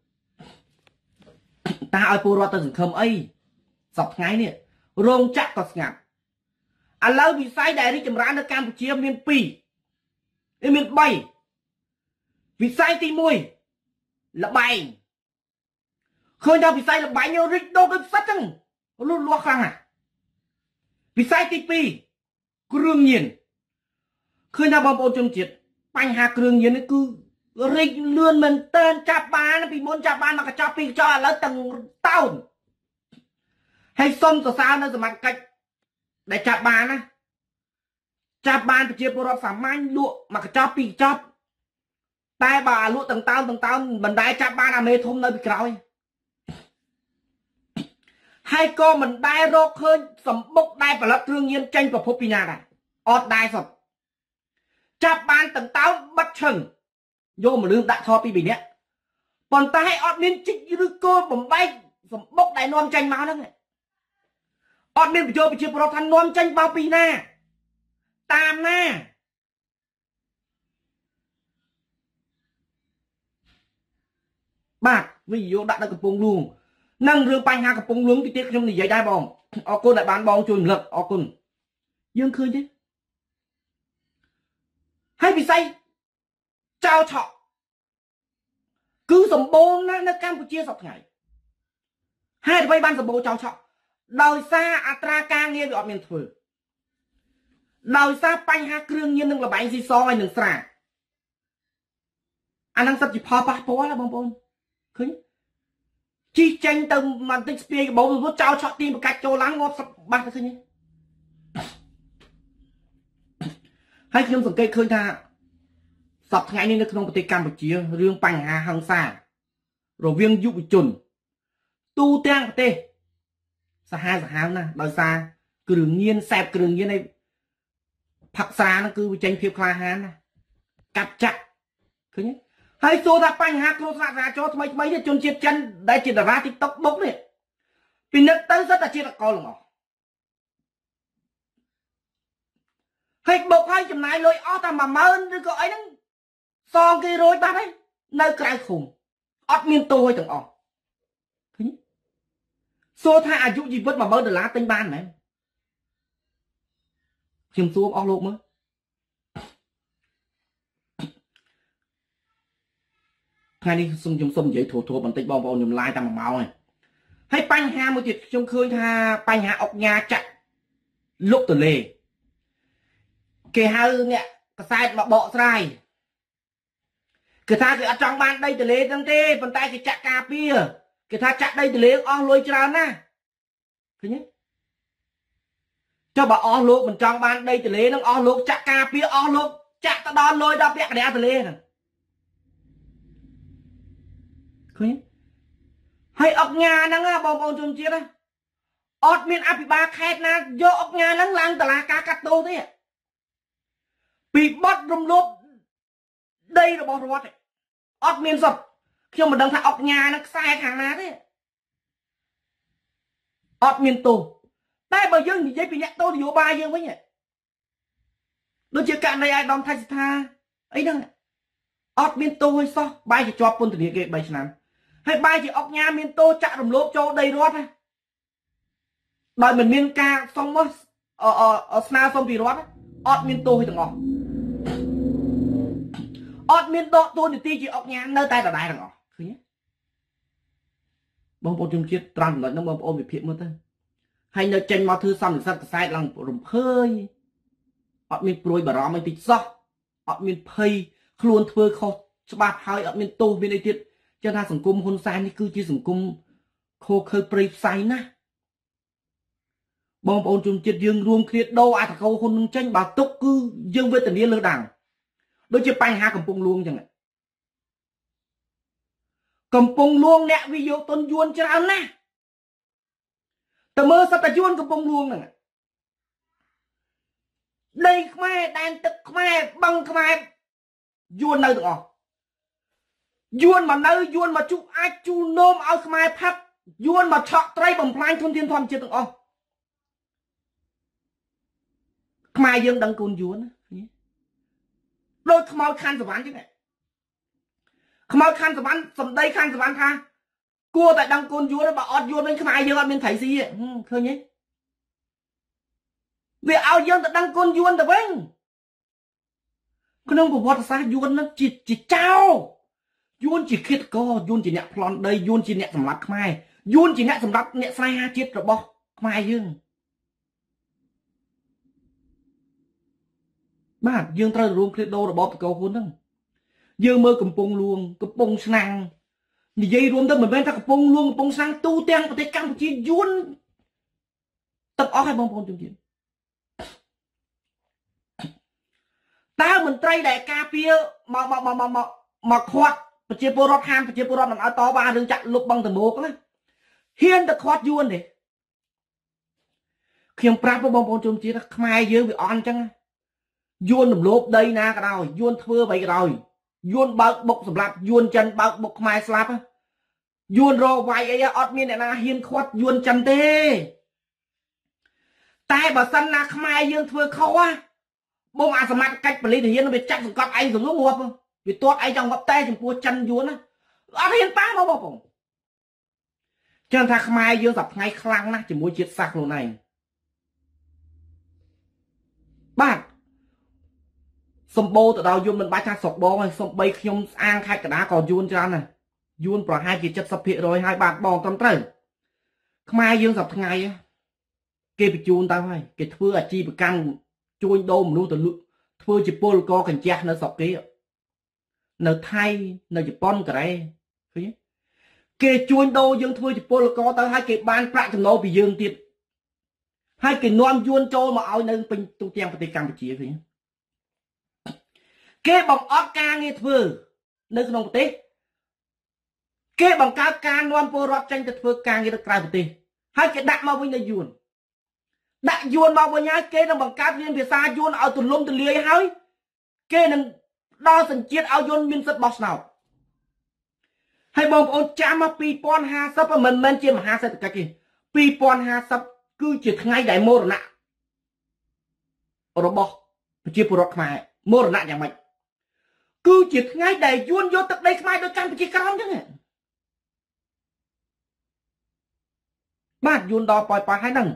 ta ơi bù rót từng khâm ấy dọc ngay nè rong chắc có ngặt à lâu bị sai đại đi chấm rán ở Campuchia miền Pì miền Bay vì sai tí mùi là bài khơi nào vì sai là bài nhiều rít đâu cái sắt chăng luôn loa khang à vì sai tí Pì cương nhiên khơi nào bom bồn trong triệt bánh hạ cương nhiên nó cứ rít lươn mình tên chạp ba nó bị muốn chạp ba mà cả chạp Pì cho là tầng tao hay xong từ sao nó giờ mặt cách để chạp ba nè chạp ba thì chia bộ rõ phản manh lụa mà cả chạp Pì chạp tai bà lụa tầng tao mình đai chạp ba là mê thông nơi bị cõi hai cô mình đai rô khơi sầm bốc đai và lắp đương nhiên tranh vào phô pina này ọt đai sập chạp ban tầng tao bắt chừng vô mà lương đại thọ pi bị nè còn ta hay ọt miên chích như cô bầm bay sầm bốc đai non tranh máu đó này ọt miên bị vô bị chia pro thành non tranh bao pi na tam na bạc ví dụ đã được bông luôn năng rương bánh ha cặp bông luôn cái tiếc trong này dạy đai bong ở cô lại bán bong chùi lực ở cùng dương khơi chứ hay bị say trao trọ cứ sầm bô nó Campuchia sọc ngày hai vay ban sầm bô trao trọ đời xa atra ca nghe gọi miền thử đời xa bánh ha cương nhiên đừng là bánh gì so hay đừng xả anh đang sắp chỉ phò bát bó là bông bông khơi chi tranh tầng màn tích spia bố rồi trao cho tim một cách cho lắng ngọt sắp bát thế nhé hay khi ông cây khơi tha sập ngày nên nó không có thể Campuchia riêng bánh hà hàng xa rồi viên dụ chuẩn tu trang tê sa hai nè đời xa cường nhiên xẹp cường nhiên này phật xa nó cứ tranh phiêu khai hán nè cắt chặt cứ nhé hay số ra bánh hà cô ra cho mấy cái chôn chiết chân đây chỉ là ra TikTok bốc này vì nước tới rất là chia là co lỏng hay bộc hay chùm này lôi ó ta mà mơn rồi có ấy nó son kia rồi bác ấy nơi cái khủng ọt miên tôi từng ọ số tha à dụ gì vứt mà mơ được lá tinh ban này chìm xuống ọ lộn mới hai đi xung chung xung vậy thủ bằng tích bom bom nhùm lai ta mà máu này hay banh ha một chuyện trong khơi tha banh ha ọc nhà chặt lúc từ lề kì hư nè cái sai mà bỏ sai cái tha cái trong ban đây từ lề tăng tê phần tay cái chặt cà pia cái tha chặt đây từ lề on lôi tràn na thứ nhất cho bà on lô mình trong ban đây từ lề nó on lô chặt cà pia on lô chặt ta đòn lôi đập đẹp đẹp từ lề nè hay ốc nhà năng bom bom chung chia đó ọt miền áp bị ba khét na do ốc nhà năng lang tà là cá cắt tô thế bị bắt rung lốp đây là bom robot ấy ọt miền sập khi mà đăng thả ốc nhà nó sai hàng ná thế ọt miền tô tay bờ dương thì dây bị nhặt tô thì vô ba dương với nhỉ đôi chưa cạn đây ai đom thay tha ấy đâu ọt miền tô hay sao bay chỉ cho quân từ địa kệ bảy năm hay bay chỉ ốc nhà miền tô chạm rung lốp cho đây rót này đòi mình miền ca xong mất ở sna xong vì rót ọt miền tô hay thằng ngọ ọt miền tô tôi thì ti chỉ ốc nhà nơi tay là đại thằng ngọ thứ nhé bông bông chung chiết trăng nói nó bông ôm bị phiền mất thôi hay nơi tranh mà thư xong thì sao sai lòng rùng hơi ọt miền prôi bà rõ mới tịch do ọt miền phây luôn thưa khó bát hơi ọt miền tô bên đây tiết cho ta sủng cung hôn sai như cứ chỉ sủng cung khô khơi prey sai na bông bông chung chiết dương ruộng kia đâu ai thằng câu hôn tranh bà túc cứ dương với tình yêu lơ đảng đôi chỉ bay ha cầm pung luôn chẳng hạn cầm pung luôn nè video tôn yuan cho anh nè tờ mơ sao ta yuan cầm pung luôn nè đây khmer đàn tức khmer băng khmer yuan nơi được không yuan mà nơi yuan mà chú ai chú nôm ao khmer phát yuan mà chọn trai bằng plan thôn thiên thom chưa được không khmer dương đăng côn yuan đôi khmer khan sập chứ này khmer khan sập sầm đây khan sập tha cua tại đăng côn yuan bà ọt yuan bên khmer dương bên thấy gì khơi nhé vì ao dương tại đăng côn yuan tập anh cái nông của vợ sa yuan nó chỉ trao yuan chỉ khiết co yuan chỉ nhẹ plon đây yuan chỉ nhẹ sầm lấp khmer yuan chỉ nhẹ sầm lấp nhẹ sai ha chết rồi bo khmer dương bạn dương trời luôn kia đâu là bóp câu hôn đó dương mơ cầm pung luôn cầm pung sang như vậy luôn đó mình bên ta cầm pung sang tu tiên có thể Campuchia yuan tập ó hay bông bông chung chuyện ta mình trai đại ca pia mà khoát và chia bô rót ham và chia bô rót làm áo to ba đừng chặn lục bằng tầm một đó hiên được khoát yuan để khi ông prap bông bông chung chuyện khmer dương bị on chăng yuan nằm lốp đây na cái nào yuan thưa vậy rồi yuan bao bọc sầm lạp yuan chân bao bọc mai slap á yuan ro vay ấy ọt miên này na hiên khoát yuan chân tê tai bà săn na khmer dương thưa khâu á bông à sầm mặt cách bali thì hiên nó bị chặt cọp anh rồi lúc ngộp vì tốt anh trong ngọc tay trong cua chân yuan á ọt hiên pa mà bọc chân thà khmer dương tập ngay khăng na chỉ muốn chết sạc luôn này bạn sông bô từ đầu yuan mình bay cha sọc bò sông bay nhung an khai cả đá còn yuan cho này yuan bỏ hai chỉ chất sập hiện rồi hai bạn bò tâm trời khmer dương sập ngày kia bị chuồn tao hay cái thưa à chi bị căng chuồn đô mình luôn từ lụt thưa chỉ pol co cảnh cha nó sọc kia nó thay nó chỉ pon cả đây kia chuồn đô dương thưa chỉ pol co tao hai cái ban prạ trong nó bị dương tiệt hai cái non yuan trôi mà ao nơi pin tu tiêm của Campuchia vậy kế bằng ót ca nghe thưa nơi trong tế kế bằng cao ca non po rót tranh từ thưa ca nghe được cài tế hai cái đặt mau với nơi yuan đặt yuan mau với nhau kế nó bằng cao liên việt xa yuan ao từ lông từ lưới hơi kế nó đo thành chiết ao yuan miên sắt boss nào hay bằng ôn cha mà pi pon ha sắp mình chia mà ha sắp cái gì pi pon ha sắp cứ chỉ ngay đại mô rồi nè robot ជាពលរដ្ឋខ្មែរមរណៈយ៉ាងម៉េចគឺជាថ្ងៃដែលយួនយកទឹកដីខ្មែរទៅកាន់ប្រជាក្រមចឹងបាទយួនដល់ប៉ោយហើយហ្នឹង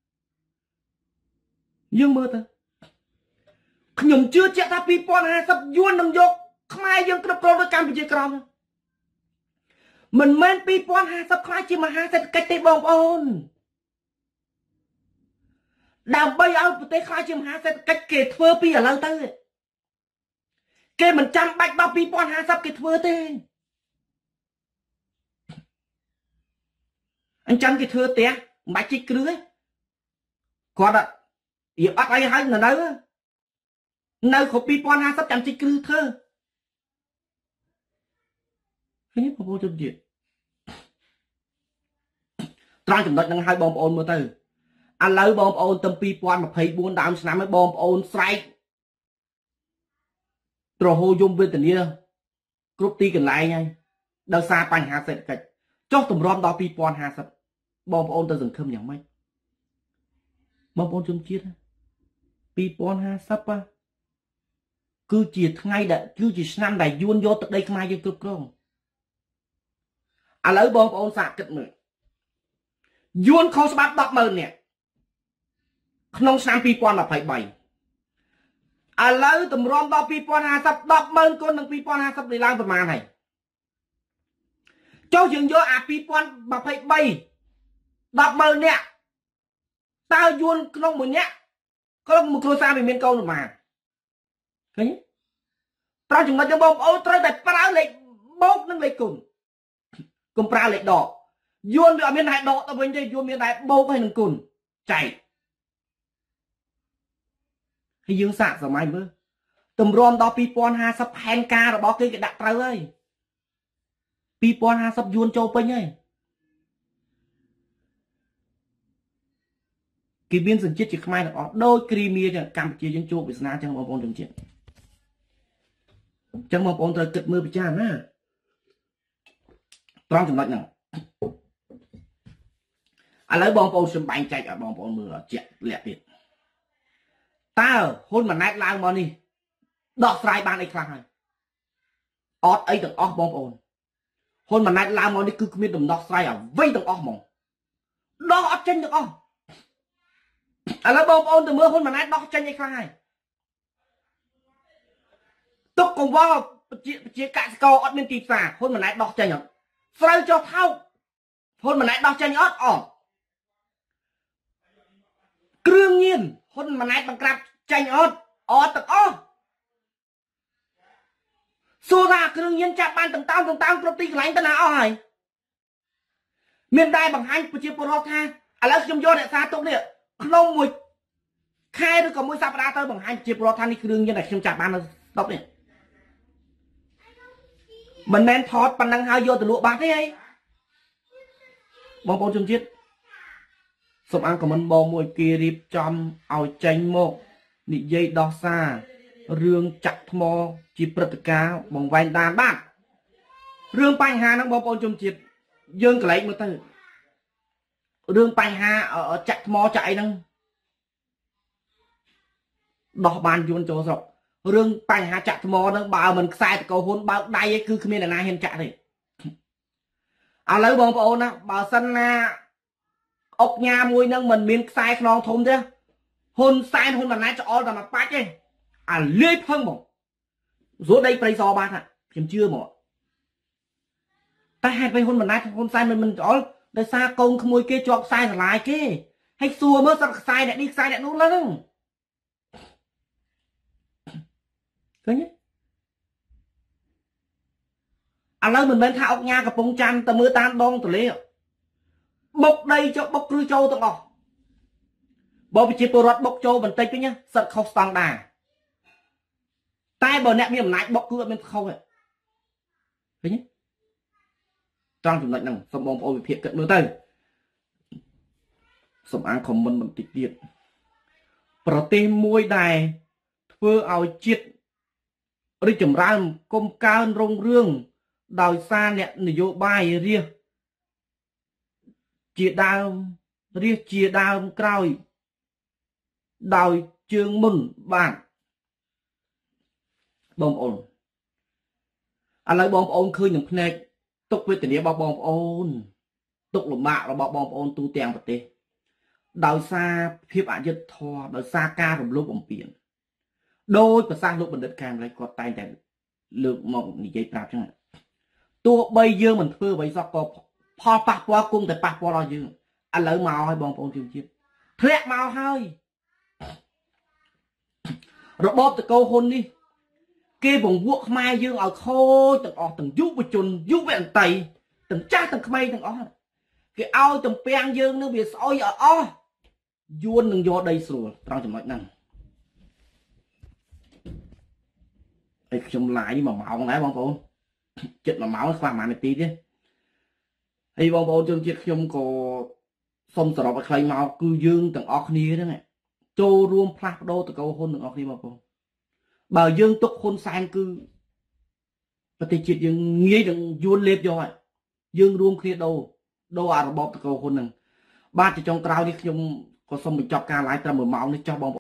យើងមើលទៅខ្ញុំជឿជាក់ថា2050យួននឹងយកខ្មែរយើងគ្រប់គ្រងដោយកម្ពុជាក្រមមិនមែន2050ខ្មែរជាមហាសេដ្ឋកិច្ចទេបងប្អូនដើម្បីឲ្យប្រទេសខ្មែរជាមហាសេដ្ឋកិច្ចគេធ្វើពីឥឡូវទៅគេមិនចាំបាច់ដល់2050គេធ្វើទេអញ្ចឹងគេធ្វើផ្ទះមិនបាច់ជីកគ្រឹះទេគាត់រៀបអត់អីហើយនៅគ្រប់2050ចាំជីកគ្រឹះធ្វើឃើញបងប្អូនជឿទៀតត្រង់ចំណុចហ្នឹងឲ្យបងប្អូនមើលទៅឥឡូវបងប្អូនទៅ2024ដើមឆ្នាំហើយបងប្អូនស្រែកទ្រហោយំវេទនាគ្រប់ទីកន្លែងហើយដោយសារបញ្ហាសេដ្ឋកិច្ចចុះទម្រាំដល់2050បងប្អូនទៅសង្ឃឹមយ៉ាងម៉េចបងប្អូនជំនឿជាតិ2050គឺជាថ្ងៃដែលគឺជាឆ្នាំដែលយួនយកទឹកដីខ្មែរយើងគ្រប់គ្រងឥឡូវបងប្អូនសាកគិតមើលយួនខុសច្បាប់ 100000 នាក់ក្នុងឆ្នាំ2023ឥឡូវតម្រាំដល់2050 100000 គុណនឹង2050នេះឡើងប្រមាណហើយចុះយើងយកអា2023 100000 នាក់តើយួនក្នុងមួយនាក់ក្នុងមួយគ្រួសារវាមានកូនប្រមាណឃើញត្រូវចំណុចបងប្អូនត្រូវតែប្រើលេខបូកនិងលេខគុណកុំប្រើលេខដកយួនវាអត់មានតែដកទៅវិញទេយួនមានតែបូកហើយនឹងគុណចែកហើយយើងសាកសម័យមើលតម្រាំដល់2050ផែនការរបស់គេដាក់ត្រូវហើយ2050យួនចូលពេញហើយគេមានសញ្ជាតិជាខ្មែរទាំងអស់ដូចគ្រីមៀចឹងកម្ពុជាយើងជួបវាសនាចឹងបងប្អូនទាំងជាតិចឹងបងប្អូនត្រូវគិតមើលពិចារណាត្រង់ចំណុចហ្នឹងឥឡូវបងប្អូនខ្ញុំបែងចែកឲ្យបងប្អូនមើលជាក់លាក់ទៀតតើហ៊ុនម៉ាណែតឡើងមកនេះដោះស្រាយបានអីខ្លះហើយអត់អីទាំងអស់បងប្អូនហ៊ុនម៉ាណែតឡើងមកនេះគឺគ្មានដំណោះស្រាយអ្វីទាំងអស់ហ្មងដោះអត់ចេញទាំងអស់ឥឡូវបងប្អូនទៅមើលហ៊ុនម៉ាណែតដោះចេញអីខ្លះហើយទុកកង្វល់ប្រជាកសិករអត់មានទីផ្សារហ៊ុនម៉ាណែតដោះចេញអត់ស្រូវចុះថោកហ៊ុនម៉ាណែតដោះចេញអត់គ្រឿងញៀនហ៊ុនម៉ាណែតបង្ក្រាបចេញអត់ទាំងអស់សូរ៉ាគ្រឿងញៀនចាប់បានទាំងតោងគ្រប់ទីកន្លែងទៅណាអស់ហើយមានដែរបង្ហាញប្រជាពលរដ្ឋថាឥឡូវខ្ញុំយករក្សាទុកនេះក្នុងមួយខែឬក៏មួយសប្តាហ៍ទៅបង្ហាញប្រជាពលរដ្ឋថានេះគ្រឿងញៀនដែលខ្ញុំចាប់បាននៅស្តុកនេះមិនមែនថតប៉ុណ្ណឹងហើយយកទៅលក់បាត់ទេហីបងប្អូនជនជាតិសូមអានខមមិនបងមួយគេរៀបចំឲ្យចេញមកនិយាយដោះសាររឿងចាក់ថ្មជាព្រឹត្តិការណ៍បង្វែងដានបាទរឿងបញ្ហាហ្នឹងបងប្អូនជនជាតិយើងកន្លែងមើលទៅរឿងបញ្ហាចាក់ថ្មចាក់អីហ្នឹងដោះបានយួនចូលស្រុករឿងបញ្ហាចាក់ថ្មហ្នឹងបើមិនខ្សែតកោហ៊ុនបើកដៃឯងគឺគ្មានអ្នកណាហ៊ានចាក់ទេឥឡូវបងប្អូនណាបើសិនណាអុកញ៉ាមួយហ្នឹងមិនមានខ្សែខ្នងធំទេហ៊ុនសែនហ៊ុនម៉ាណែតច្អល់តែមួយបាច់ទេអាលាយផឹងបងស្រួលដីព្រៃសបាត់ខ្ញុំជឿមកតែហេតុអ្វីហ៊ុនម៉ាណែតហ៊ុនសែនមិនច្អល់ដោយសារកូនក្មួយគេជាប់ខ្សែស្រឡាយគេហើយសួរមើលសត្វខ្សែអ្នកនេះខ្សែអ្នកនោះឡើងឃើញទេឥឡូវមិនមែនថាអុកញ៉ាកំពុងចាំតែមើលតាមដងទលេបុកដីចុះបុកគ្រឹះចូលទាំងអស់បើប្រជាពលរដ្ឋបុកចូលបន្តិចវិញសិតខុសស្តង់ដារតែបើអ្នកមានអំណាចបុកគឺអត់មានខុសទេឃើញទេត្រង់ចំណុចហ្នឹងសូមបងប្អូនវិភាគគិតមើលទៅសូមអានខមមិនបន្តិចទៀតប្រទេសមួយដែលធ្វើឲ្យជាតិរីកចម្រើនគុំកើនរុងរឿងដោយសារអ្នកនយោបាយរាជជាដើមក្រោយដោយជើងមុនបាទបងប្អូនឥឡូវបងប្អូនឃើញនឹងភ្នែកទុកវេទនារបស់បងប្អូនទុកលំបាករបស់បងប្អូនទូទាំងប្រទេសដោយសារភាពអយុត្តិធម៌ដោយសារការរំលោភបំពានដោយប្រសាសន៍លោកបណ្ឌិតកែមលីគាត់តែងតែលើកមកនិយាយប្រាប់ចឹងទោះបីយើងមិនធ្វើអ្វីសោះក៏ផលប៉ះពាល់គង់តែប៉ះពាល់ដល់យើងឥឡូវមកឲ្យបងប្អូនជនជាតិធ្លាក់មកហើយរបបតកោហ៊ុននេះគេបង្វក់ខ្មែរយើងឲ្យខូចទាំងអស់ទាំងយុវជនយុវអតីទាំងចាស់ទាំងក្មេងទាំងអស់គេឲ្យទំពាំងយើងនឹងវាស្អុយឲ្យអស់យួននឹងយកដីស្រួលត្រង់ចំណុចហ្នឹងហើយខ្ញុំឡាយ1ម៉ោងដែរបងប្អូនជិត1ម៉ោងស្មើប្រហែលនាទីទេហើយបងប្អូនជនជាតិខ្ញុំក៏សូមសរុបឲ្យខ្លីមកគឺយើងទាំងអស់គ្នាហ្នឹងចូលរួមផ្លាស់ប្ដូរតកោហ៊ុនទាំងអស់គ្នាបងប្អូនបើយើងទុកហ៊ុនសែនគឺប្រទេសជាតិយើងងាយនឹងយួនលេបយកហើយយើងរួមគ្នាដូរអារបបតកោហ៊ុនហ្នឹងបាទចុងក្រោយនេះខ្ញុំក៏សូមបញ្ចប់ការ live ត្រឹម1ម៉ោងនេះចុះបងប្អូន